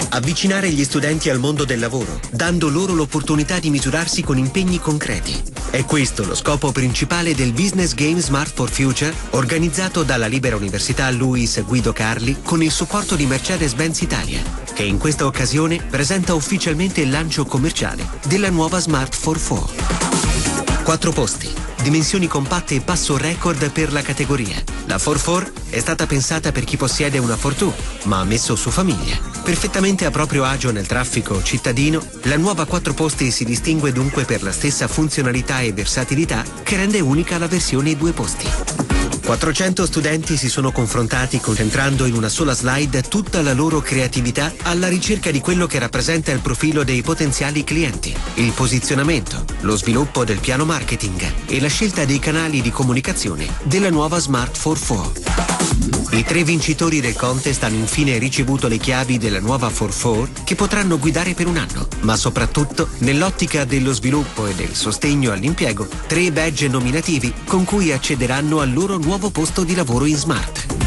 Avvicinare gli studenti al mondo del lavoro, dando loro l'opportunità di misurarsi con impegni concreti. È questo lo scopo principale del Business Game Smart for Future, organizzato dalla Libera Università Luis Guido Carli con il supporto di Mercedes-Benz Italia, che in questa occasione presenta ufficialmente il lancio commerciale della nuova Smart 44. 4 posti, dimensioni compatte e passo record per la categoria. La 44 è stata pensata per chi possiede una Fortwo, ma ha messo su famiglia. Perfettamente a proprio agio nel traffico cittadino, la nuova 4 posti si distingue dunque per la stessa funzionalità e versatilità che rende unica la versione 2 posti. 400 studenti si sono confrontati concentrando in una sola slide tutta la loro creatività alla ricerca di quello che rappresenta il profilo dei potenziali clienti, il posizionamento, lo sviluppo del piano marketing e la scelta dei canali di comunicazione della nuova Smart 44. I 3 vincitori del contest hanno infine ricevuto le chiavi della nuova 44 che potranno guidare per un anno, ma soprattutto nell'ottica dello sviluppo e del sostegno all'impiego, 3 badge nominativi con cui accederanno al loro nuovo posto di lavoro in Smart.